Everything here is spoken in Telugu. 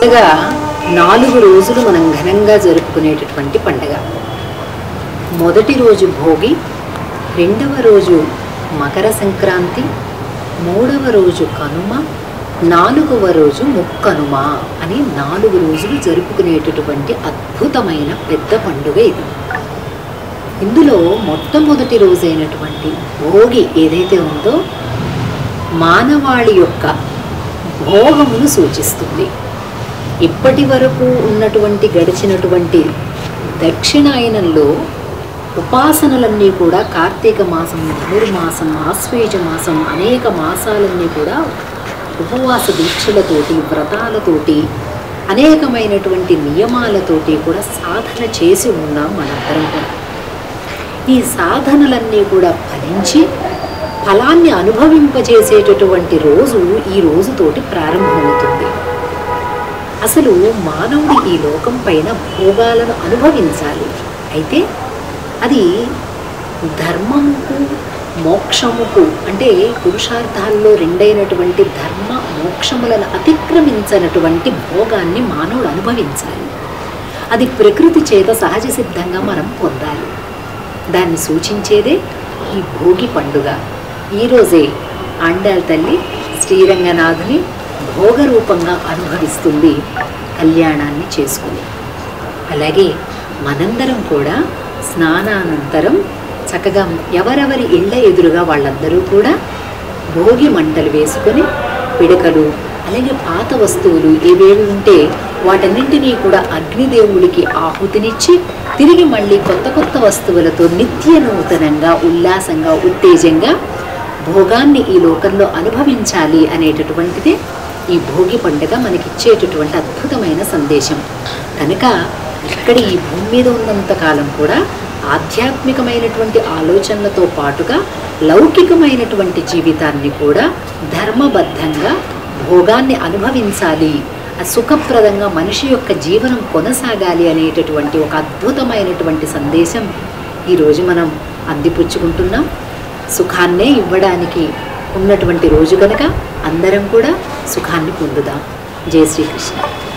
పండుగ 4 రోజులు మనం ఘనంగా జరుపుకునేటటువంటి పండుగ. మొదటి రోజు భోగి, రెండవ రోజు మకర సంక్రాంతి, మూడవ రోజు కనుమ, నాలుగవ రోజు ముక్కనుమ అని 4 రోజులు జరుపుకునేటటువంటి అద్భుతమైన పెద్ద పండుగ ఇది. ఇందులో మొట్టమొదటి రోజైనటువంటి భోగి ఏదైతే ఉందో మానవాళి యొక్క భోగమును సూచిస్తుంది. ఇప్పటి వరకు ఉన్నటువంటి గడిచినటువంటి దక్షిణాయనంలో ఉపాసనలన్నీ కూడా కార్తీక మాసం, ధనుర్మాసం, ఆశ్వేజ మాసం అనేక మాసాలన్నీ కూడా ఉపవాస దీక్షలతోటి, వ్రతాలతోటి, అనేకమైనటువంటి నియమాలతోటి కూడా సాధన చేసి ఉన్నాం మనందరం కూడా. ఈ సాధనలన్నీ కూడా ఫలించి ఫలాన్ని అనుభవింపజేసేటటువంటి రోజు ఈ రోజుతోటి ప్రారంభమవుతుంది. అసలు మానవుడు ఈ లోకం పైన భోగాలను అనుభవించాలి. అయితే అది ధర్మముకు మోక్షముకు అంటే పురుషార్థాల్లో రెండైనటువంటి ధర్మ మోక్షములను అతిక్రమించినటువంటి భోగాన్ని మానవుడు అనుభవించాలి. అది ప్రకృతి చేత సహజ సిద్ధంగా మనం పొందాలి. దాన్ని సూచించేదే ఈ భోగి పండుగ. ఈరోజే ఆండాళ్ తల్లి శ్రీరంగనాథుని భోగరూపంగా అనుభవిస్తుంది కళ్యాణాన్ని చేసుకుని. అలాగే మనందరం కూడా స్నానానంతరం చక్కగా ఎవరెవరి ఇళ్ళ ఎదురుగా వాళ్ళందరూ కూడా భోగి మంటలు వేసుకొని పిడకలు అలాగే పాత వస్తువులు ఏవేవి ఉంటే వాటన్నింటినీ కూడా అగ్నిదేవుడికి ఆహుతినిచ్చి తిరిగి మళ్ళీ కొత్త కొత్త వస్తువులతో నిత్య నూతనంగా ఉల్లాసంగా ఉత్తేజంగా భోగాన్ని ఈ లోకంలో అనుభవించాలి అనేటటువంటిదే ఈ భోగి పండుగ మనకిచ్చేటటువంటి అద్భుతమైన సందేశం. కనుక ఇక్కడ ఈ భూమి మీద ఉన్నంత కాలం కూడా ఆధ్యాత్మికమైనటువంటి ఆలోచనలతో పాటుగా లౌకికమైనటువంటి జీవితాన్ని కూడా ధర్మబద్ధంగా భోగాన్ని అనుభవించాలి, సుఖప్రదంగా మనిషి యొక్క జీవనం కొనసాగాలి అనేటటువంటి ఒక అద్భుతమైనటువంటి సందేశం ఈరోజు మనం అందిపుచ్చుకుంటున్నాం. సుఖాన్నే ఇవ్వడానికి ఉన్నటువంటి రోజు కనుక అందరం కూడా సుఖాన్ని పొందుదాం. జై శ్రీకృష్ణ.